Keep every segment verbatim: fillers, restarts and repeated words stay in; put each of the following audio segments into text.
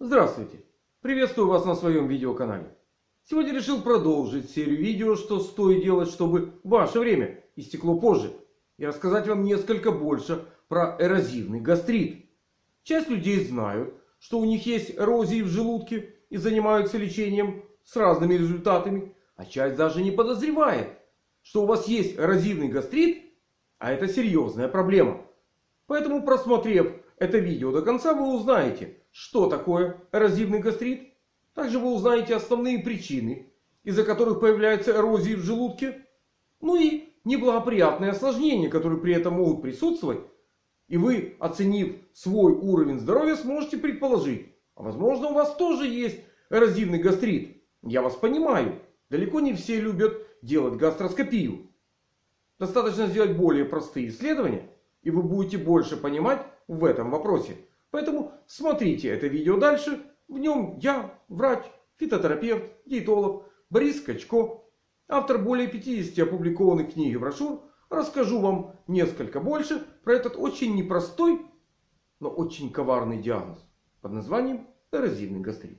Здравствуйте! Приветствую вас на своем видеоканале. Сегодня решил продолжить серию видео, что стоит делать, чтобы ваше время истекло позже. И рассказать вам несколько больше про эрозивный гастрит. Часть людей знают, что у них есть эрозии в желудке и занимаются лечением с разными результатами. А часть даже не подозревает, что у вас есть эрозивный гастрит, а это серьезная проблема. Поэтому, просмотрев это видео до конца, вы узнаете, что такое эрозивный гастрит. Также вы узнаете основные причины, из-за которых появляются эрозии в желудке. Ну и неблагоприятные осложнения, которые при этом могут присутствовать. И вы, оценив свой уровень здоровья, сможете предположить, а возможно у вас тоже есть эрозивный гастрит. Я вас понимаю. Далеко не все любят делать гастроскопию. Достаточно сделать более простые исследования, и вы будете больше понимать в этом вопросе. Поэтому смотрите это видео дальше. В нем я, врач, фитотерапевт, диетолог Борис Скачко, автор более пятидесяти опубликованных книг и брошюр, расскажу вам несколько больше про этот очень непростой, но очень коварный диагноз под названием эрозивный гастрит.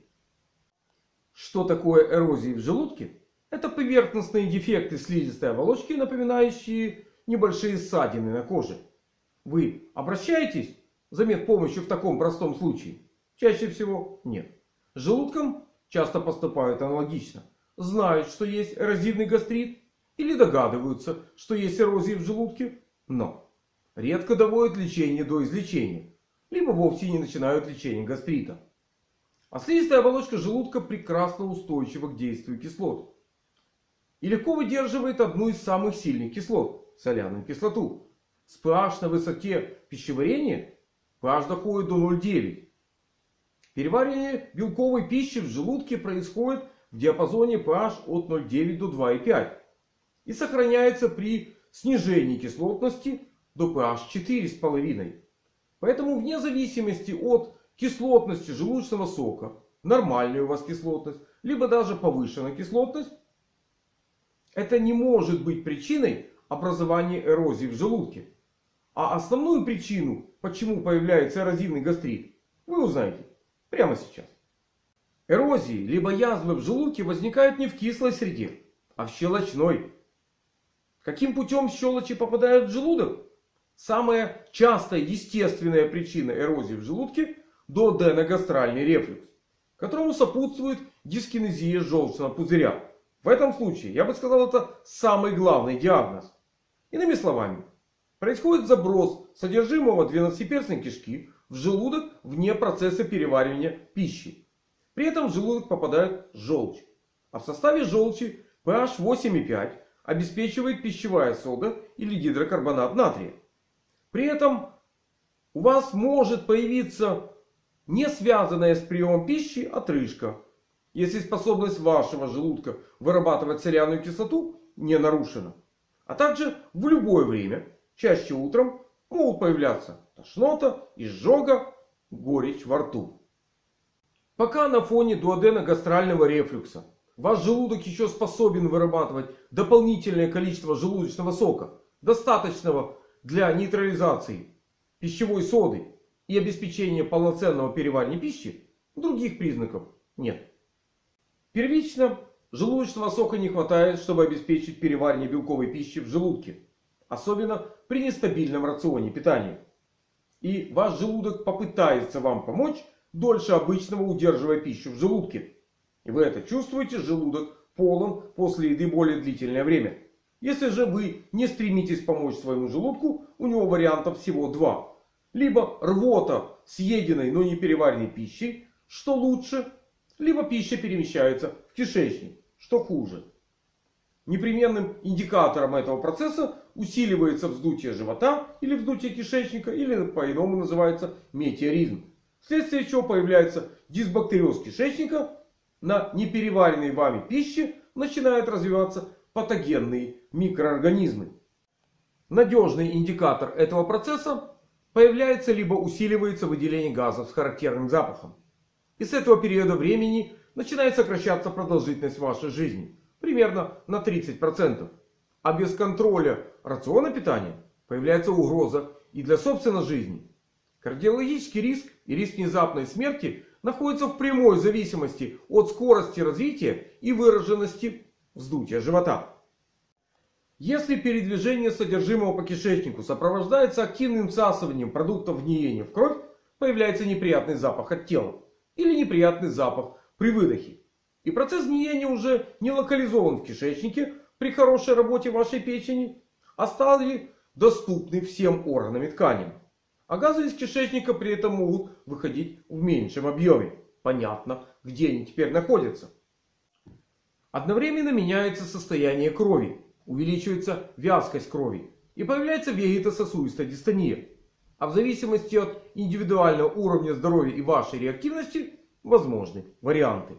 Что такое эрозии в желудке? Это поверхностные дефекты слизистой оболочки, напоминающие небольшие ссадины на коже. Вы обращаетесь за медпомощью в таком простом случае? Чаще всего нет. С желудком часто поступают аналогично. Знают, что есть эрозивный гастрит, или догадываются, что есть эрозии в желудке, но редко доводят лечение до излечения, либо вовсе не начинают лечение гастрита. А слизистая оболочка желудка прекрасно устойчива к действию кислот и легко выдерживает одну из самых сильных кислот — соляную кислоту. С pH на высоте пищеварения pH доходит до ноль целых девять десятых. Переваривание белковой пищи в желудке происходит в диапазоне pH от ноль целых девять десятых до два целых пять десятых. И сохраняется при снижении кислотности до pH четыре с половиной. Поэтому вне зависимости от кислотности желудочного сока, нормальная у вас кислотность, либо даже повышенная кислотность, это не может быть причиной образования эрозии в желудке. А основную причину, почему появляется эрозивный гастрит, вы узнаете прямо сейчас. Эрозии, либо язвы в желудке возникают не в кислой среде, а в щелочной. Каким путем щелочи попадают в желудок? Самая частая естественная причина эрозии в желудке — дуоденогастральный рефлюкс, которому сопутствует дискинезия желчного пузыря. В этом случае, я бы сказал, это самый главный диагноз. Иными словами, происходит заброс содержимого двенадцатиперстной кишки в желудок вне процесса переваривания пищи. При этом в желудок попадает желчь. А в составе желчи pH восемь целых пять десятых обеспечивает пищевая сода или гидрокарбонат натрия. При этом у вас может появиться не связанная с приемом пищи отрыжка, если способность вашего желудка вырабатывать соляную кислоту не нарушена. А также в любое время, чаще утром, могут появляться тошнота, изжога, горечь во рту. Пока на фоне дуоденогастрального рефлюкса ваш желудок еще способен вырабатывать дополнительное количество желудочного сока, достаточного для нейтрализации пищевой соды и обеспечения полноценного переваривания пищи, других признаков нет. Первично желудочного сока не хватает, чтобы обеспечить переваривание белковой пищи в желудке. Особенно при нестабильном рационе питания. И ваш желудок попытается вам помочь, дольше обычного удерживая пищу в желудке. И вы это чувствуете, желудок полон после еды более длительное время. Если же вы не стремитесь помочь своему желудку, у него вариантов всего два. Либо рвота съеденной, но не переваренной пищей, что лучше. Либо пища перемещается в кишечник, что хуже. Непременным индикатором этого процесса усиливается вздутие живота или вздутие кишечника, или по-иному называется метеоризм. Вследствие чего появляется дисбактериоз кишечника. На непереваренной вами пище начинают развиваться патогенные микроорганизмы. Надежный индикатор этого процесса — появляется либо усиливается выделение газов с характерным запахом. И с этого периода времени начинает сокращаться продолжительность вашей жизни. Примерно на тридцать процентов. А без контроля рациона питания появляется угроза и для собственной жизни. Кардиологический риск и риск внезапной смерти находится в прямой зависимости от скорости развития и выраженности вздутия живота. Если передвижение содержимого по кишечнику сопровождается активным всасыванием продуктов гниения в кровь, появляется неприятный запах от тела или неприятный запах при выдохе. И процесс гниения уже не локализован в кишечнике при хорошей работе вашей печени, а стали доступны всем органам и тканям. А газы из кишечника при этом могут выходить в меньшем объеме. Понятно, где они теперь находятся. Одновременно меняется состояние крови. Увеличивается вязкость крови. И появляется вегетососудистая дистония. А в зависимости от индивидуального уровня здоровья и вашей реактивности возможны варианты.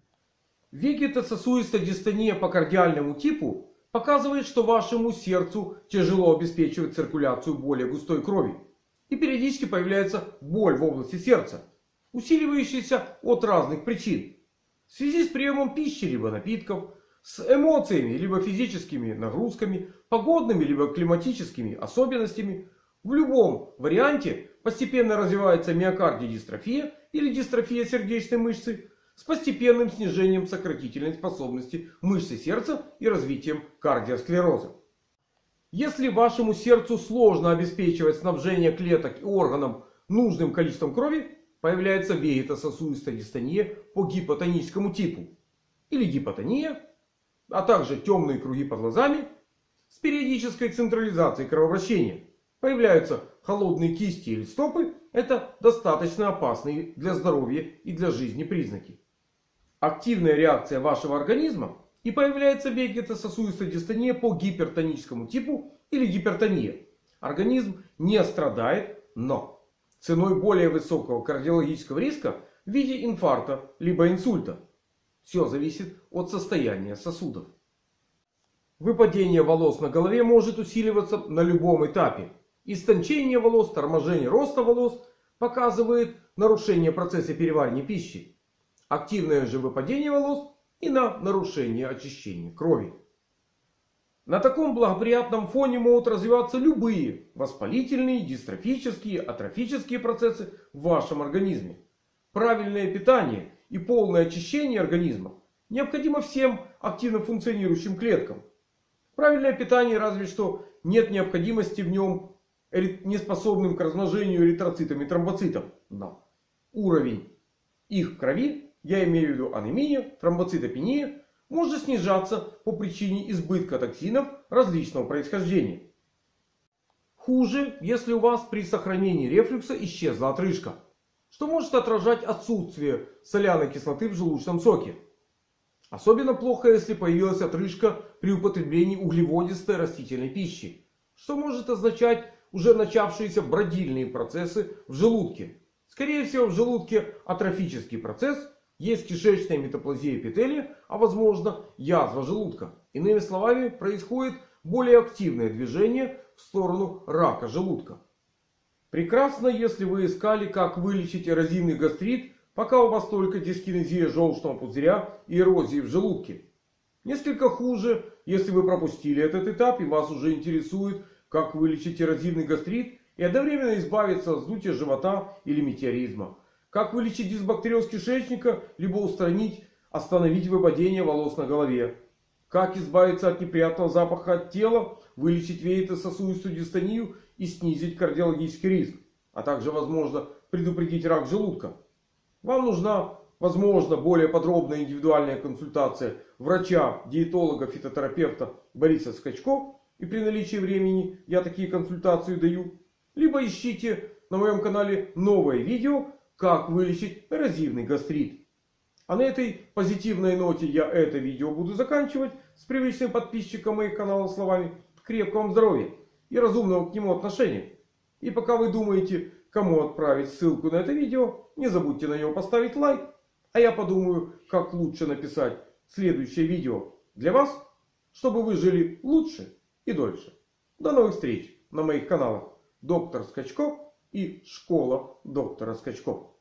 Вегетососудистая дистония по кардиальному типу показывает, что вашему сердцу тяжело обеспечивать циркуляцию более густой крови. И периодически появляется боль в области сердца, усиливающаяся от разных причин. В связи с приемом пищи либо напитков, с эмоциями либо физическими нагрузками, погодными либо климатическими особенностями. В любом варианте постепенно развивается миокардиодистрофия или дистрофия сердечной мышцы с постепенным снижением сократительной способности мышцы сердца и развитием кардиосклероза. Если вашему сердцу сложно обеспечивать снабжение клеток и органам нужным количеством крови, появляется вегетососудистая дистония по гипотоническому типу или гипотония, а также темные круги под глазами с периодической централизацией кровообращения. Появляются холодные кисти или стопы. Это достаточно опасные для здоровья и для жизни признаки. Активная реакция вашего организма и появляется вегетососудистая дистония по гипертоническому типу или гипертония. Организм не страдает, но ценой более высокого кардиологического риска в виде инфаркта либо инсульта. Все зависит от состояния сосудов. Выпадение волос на голове может усиливаться на любом этапе. Истончение волос, торможение роста волос показывает нарушение процесса переваривания пищи. Активное же выпадение волос и на нарушение очищения крови. На таком благоприятном фоне могут развиваться любые воспалительные, дистрофические, атрофические процессы в вашем организме. Правильное питание и полное очищение организма необходимо всем активно функционирующим клеткам. Правильное питание, разве что нет необходимости в нем неспособным к размножению эритроцитам и тромбоцитам. Но уровень их в крови, я имею в виду анемия, тромбоцитопения, может снижаться по причине избытка токсинов различного происхождения. Хуже, если у вас при сохранении рефлюкса исчезла отрыжка, что может отражать отсутствие соляной кислоты в желудочном соке. Особенно плохо, если появилась отрыжка при употреблении углеводистой растительной пищи, что может означать уже начавшиеся бродильные процессы в желудке. Скорее всего, в желудке атрофический процесс, есть кишечная метаплазия эпителия, а возможно язва желудка. Иными словами, происходит более активное движение в сторону рака желудка. Прекрасно, если вы искали, как вылечить эрозивный гастрит, пока у вас только дискинезия желчного пузыря и эрозии в желудке. Несколько хуже, если вы пропустили этот этап и вас уже интересует, как вылечить эрозивный гастрит и одновременно избавиться от вздутия живота или метеоризма. Как вылечить дисбактериоз кишечника, либо устранить, остановить выпадение волос на голове. Как избавиться от неприятного запаха от тела, вылечить вегетососудистую дистонию и снизить кардиологический риск. А также, возможно, предупредить рак желудка. Вам нужна, возможно, более подробная индивидуальная консультация врача, диетолога, фитотерапевта Бориса Скачко. И при наличии времени я такие консультации даю. Либо ищите на моем канале новое видео, как вылечить эрозивный гастрит. А на этой позитивной ноте я это видео буду заканчивать с привычным подписчиком моих каналов словами крепкого вам здоровья и разумного к нему отношения. И пока вы думаете, кому отправить ссылку на это видео, не забудьте на него поставить лайк. А я подумаю, как лучше написать следующее видео для вас, чтобы вы жили лучше и дольше. До новых встреч на моих каналах Доктор Скачко и Школа Доктора Скачко.